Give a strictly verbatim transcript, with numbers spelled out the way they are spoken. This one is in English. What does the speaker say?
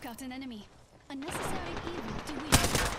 out an enemy. A necessary evil to wield.